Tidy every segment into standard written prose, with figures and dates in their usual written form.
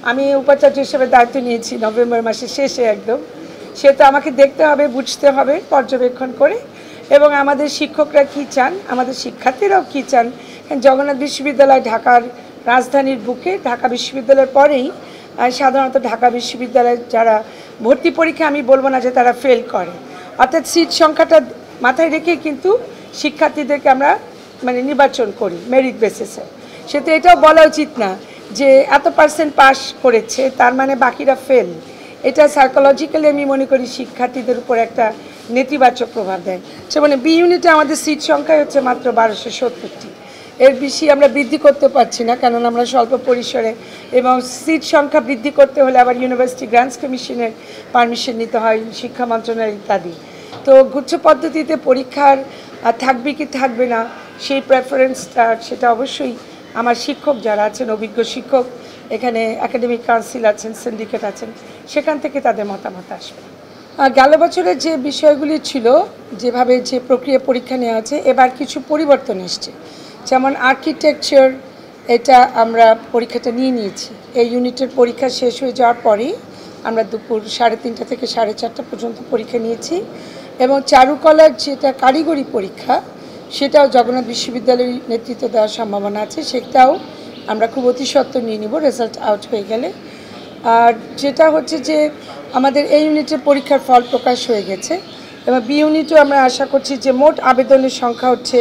আমি উপাচার্য হিসেবে দায়িত্ব নিয়েছি নভেম্বর মাসের শেষে একদম। সে তো আমাকে দেখতে হবে, বুঝতে হবে, পর্যবেক্ষণ করে, এবং আমাদের শিক্ষকরা কী চান, আমাদের শিক্ষার্থীরাও কী চান। জগন্নাথ বিশ্ববিদ্যালয় ঢাকার রাজধানীর বুকে, ঢাকা বিশ্ববিদ্যালয়ের পরেই সাধারণত ঢাকা বিশ্ববিদ্যালয়ের যারা ভর্তি পরীক্ষা, আমি বলবো না যে তারা ফেল করে, অর্থাৎ সিট সংখ্যাটা মাথায় রেখে কিন্তু শিক্ষার্থীদেরকে আমরা মানে নির্বাচন করি মেরিট বেসিসে। সে তো এটাও বলা উচিত না যে এত পার্সেন্ট পাস করেছে তার মানে বাকিরা ফেল। এটা সাইকোলজিক্যালি আমি মনে করি শিক্ষার্থীদের উপর একটা নেতিবাচক প্রভাব দেয়। সে মানে বি ইউনিটে আমাদের সিট সংখ্যা হচ্ছে মাত্র 1270টি, এর বেশি আমরা বৃদ্ধি করতে পারছি না, কারণ আমরা স্বল্প পরিসরে, এবং সিট সংখ্যা বৃদ্ধি করতে হলে আবার ইউনিভার্সিটি গ্রান্টস কমিশনের পারমিশন নিতে হয়, শিক্ষা মন্ত্রণালয় ইত্যাদি। তো গুচ্ছ পদ্ধতিতে পরীক্ষার থাকবে কি থাকবে না সেই প্রেফারেন্সটা, সেটা অবশ্যই আমার শিক্ষক যারা আছেন, অভিজ্ঞ শিক্ষক, এখানে একাডেমিক কাউন্সিল আছেন, সিন্ডিকেট আছেন, সেখান থেকে তাদের মতামত আসবে। গেল বছরের যে বিষয়গুলি ছিল, যেভাবে যে প্রক্রিয়া পরীক্ষা নেওয়া আছে, এবার কিছু পরিবর্তন এসছে। যেমন আর্কিটেকচার, এটা আমরা পরীক্ষাটা নিয়েছি। এই ইউনিটের পরীক্ষা শেষ হয়ে যাওয়ার পরেই আমরা দুপুর 3:30 থেকে 4:30 পর্যন্ত পরীক্ষা নিয়েছি। এবং চারুকলার যেটা কারিগরি পরীক্ষা, সেটাও জগন্নাথ বিশ্ববিদ্যালয়ের নেতৃত্ব দেওয়ার সম্ভাবনা আছে, সেটাও আমরা খুব অতি সত্বর নিয়ে নিব রেজাল্ট আউট হয়ে গেলে। আর যেটা হচ্ছে যে আমাদের এই ইউনিটের পরীক্ষার ফল প্রকাশ হয়ে গেছে, এবং বি ইউনিটও আমরা আশা করছি যে মোট আবেদনের সংখ্যা হচ্ছে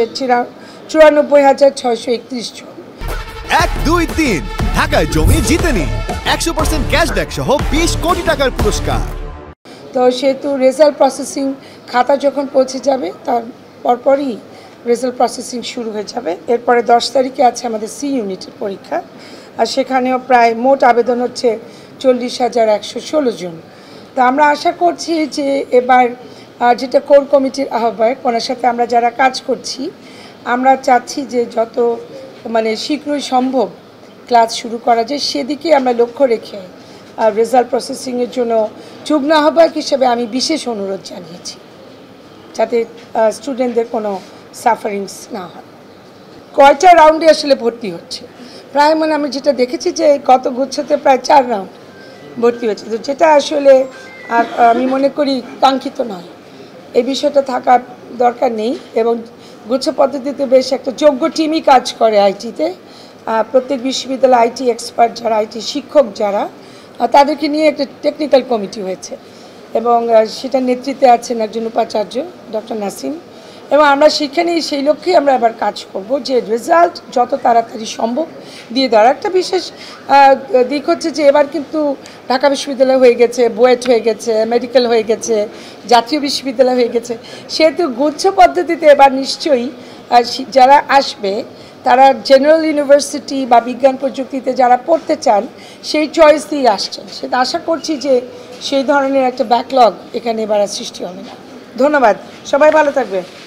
94,631 জন। 1, 2, 3 ঢাকায় জমি জিতে নিন 100% ক্যাশব্যাক সহ 20 কোটি টাকার পুরস্কার। তো সেহেতু রেজাল্ট প্রসেসিং খাতা যখন পৌঁছে যাবে তার পরপরই রেজাল্ট প্রসেসিং শুরু হয়ে যাবে। এরপরে 10 তারিখে আছে আমাদের সি ইউনিটের পরীক্ষা, আর সেখানেও প্রায় মোট আবেদন হচ্ছে 40,116 জন। তো আমরা আশা করছি যে এবার যেটা কোর কমিটির আহ্বায়ক, ওনার সাথে আমরা যারা কাজ করছি, আমরা চাচ্ছি যে যত মানে শীঘ্রই সম্ভব ক্লাস শুরু করা যায়, সেদিকে আমরা লক্ষ্য রেখে রেজাল্ট প্রসেসিংয়ের জন্য যুগ্ম আহ্বায়ক হিসেবে আমি বিশেষ অনুরোধ জানিয়েছি, যাতে স্টুডেন্টদের কোনো সাফারিংস না হয়। কয়টা রাউন্ডে আসলে ভর্তি হচ্ছে, প্রায় মানে আমি যেটা দেখেছি যে গত গুচ্ছতে প্রায় 4 রাউন্ড ভর্তি হচ্ছে, তো যেটা আসলে আমি মনে করি কাঙ্ক্ষিত নয়। এই বিষয়টা থাকার দরকার নেই, এবং গুচ্ছ পদ্ধতিতে বেশ একটা যোগ্য টিমই কাজ করে আইটিতে। প্রত্যেক বিশ্ববিদ্যালয়ে আইটি এক্সপার্ট যারা, আইটি শিক্ষক যারা, তাদেরকে নিয়ে একটা টেকনিক্যাল কমিটি হয়েছে, এবং সেটার নেতৃত্বে আছেন একজন উপাচার্য ডক্টর নাসিম, এবং আমরা সেখানেই সেই লক্ষ্যেই আমরা আবার কাজ করব যে রেজাল্ট যত তাড়াতাড়ি সম্ভব দিয়ে দেওয়ার। একটা বিশেষ দিক হচ্ছে যে এবার কিন্তু ঢাকা বিশ্ববিদ্যালয় হয়ে গেছে, বুয়েট হয়ে গেছে, মেডিকেল হয়ে গেছে, জাতীয় বিশ্ববিদ্যালয় হয়ে গেছে, সেহেতু গুচ্ছ পদ্ধতিতে এবার নিশ্চয়ই যারা আসবে তারা জেনারেল ইউনিভার্সিটি বা বিজ্ঞান প্রযুক্তিতে যারা পড়তে চান সেই চয়েস দিয়ে আসছেন। সেটা আশা করছি যে সেই ধরনের একটা ব্যাকলগ এখানে এবার সৃষ্টি হবে না। ধন্যবাদ, সবাই ভালো থাকবে।